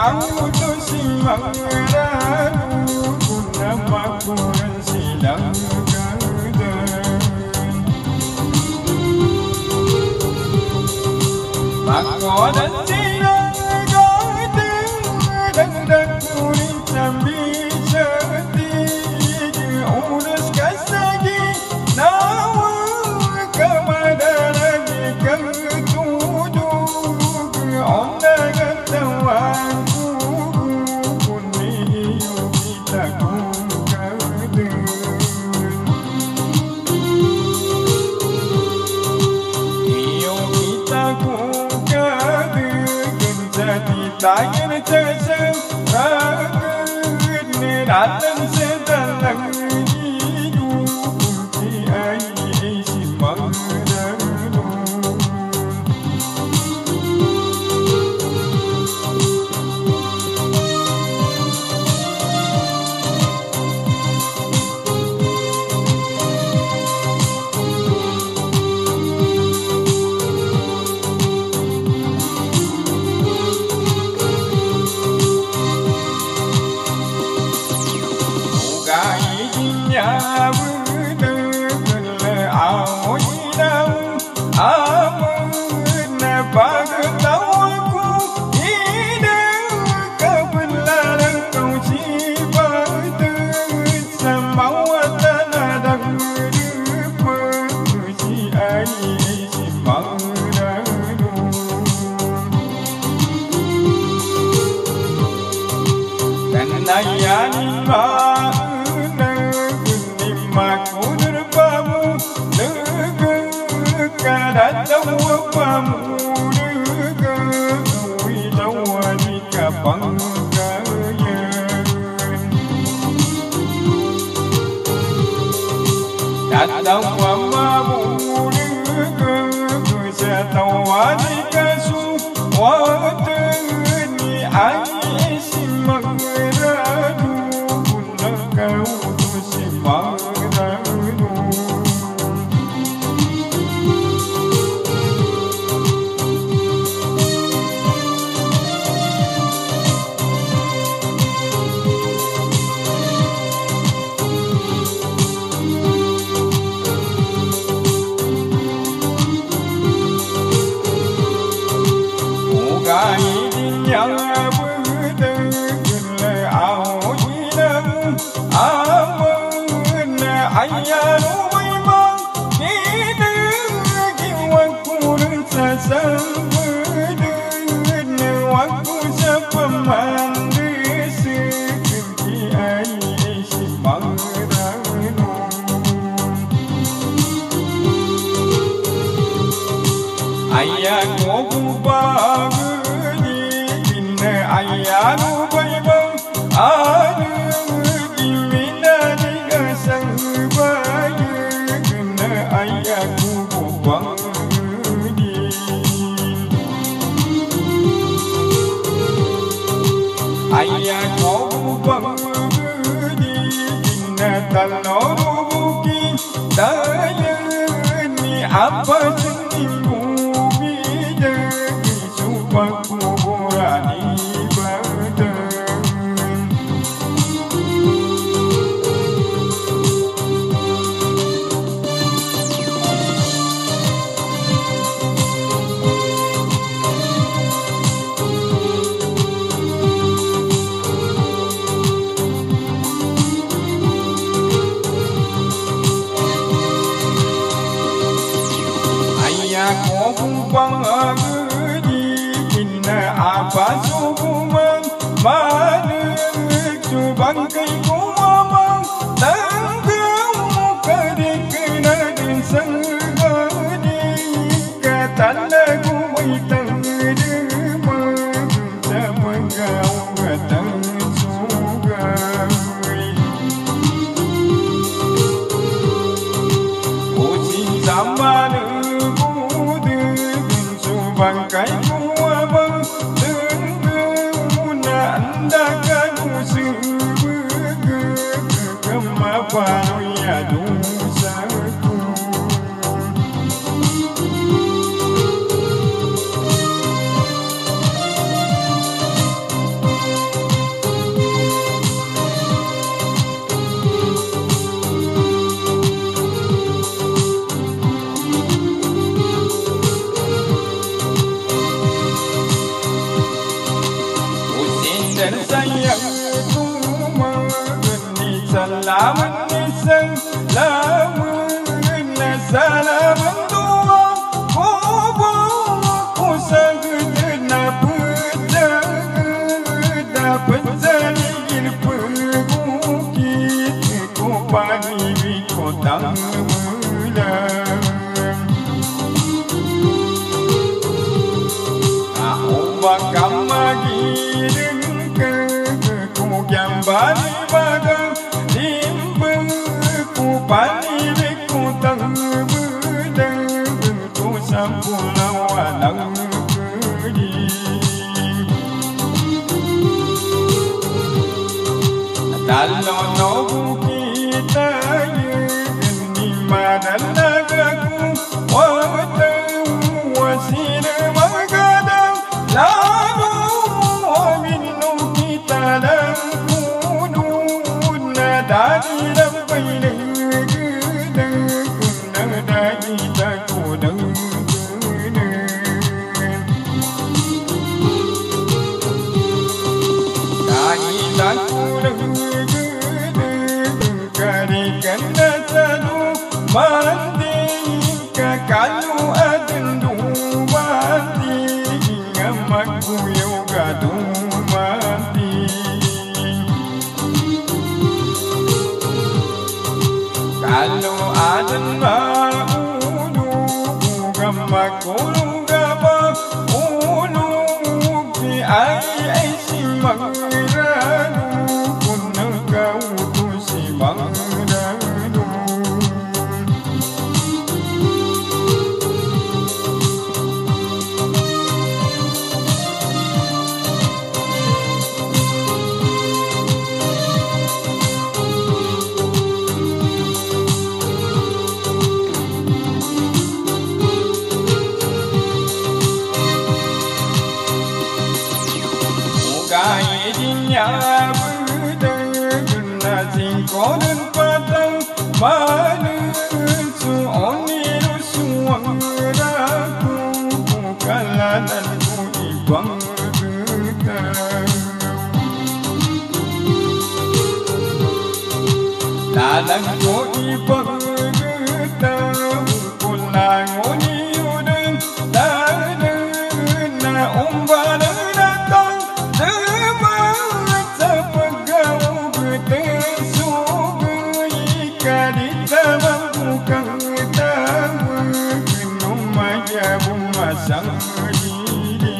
kau tu simak ragu nama ku silang kedan Mako dan silang gói tiếng đăng đăng kuri sambi seti Udas kasagi nawa kamada lagi ketuju Onda gatawan Tanya terasa ragu datang sedalam hidup di air simbang dalu. Nhà vư tư là áo đâu áo nè ba cái tao cu đi đâu cả bên là đang cầu chi ba tư sam máu ta là đang đưa mơ chi ai chi mong đã đủ dan ayani ma Makudur pamu Nuga datang pamu Nuga Wilawani kapang kayan Datang pamu Nuga Kusatawani kasu Wadani Ai simang radu Punakau simang Yang berdekat awal hilang aman ayat memang kita waktu rasa berdekat waktu sepaman seperti air simbang dalu ayat kubah Ayanu baybang adu gimana dengan sang bayi kena ayahku bang di ayahku bang di kena talaru buki daya ni apa seminggu bila sumpahku berani Bang di kena apa sukuman mana cubang kai kumamang tanggung kadi kena din sanggani katan lagu itang dema sama kau katan sugai uji zaman bangkai kuabang tenggeuna anda kanu sebegani dan sayangku mengenai salaman nisan lamun salaman dua ku sagedna dapat saling pergukit ku pani kotang mulang bakam magiring ke ku gambari bagang limbeng ku pani ku tang bedang ku sampula walang kedi dalon no kita ni madalagaku wa wasir magadang lalu minum kita dan kunun dari lampai negeri dari takut dari takut karikan selalu mandi kekalu adendu mati aku yoga mati kalau ada ulu gamaku gama ulu di ai simangiranu kunna kau tu simangiranu Kaidinya berdengar nasi koden patang manusu oniru suang raku kalanan ku ibang getang lalang ku ibang getang kulang oniudeng na umbana sang diri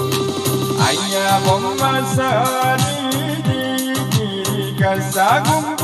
ayah memasak diri kasagum